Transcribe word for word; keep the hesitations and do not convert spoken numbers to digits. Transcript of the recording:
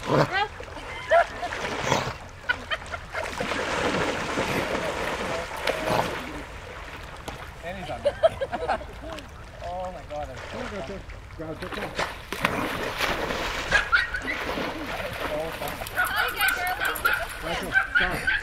And he's on there. Oh my God. That's so fun. Grab it, grab it. So fun. Stop.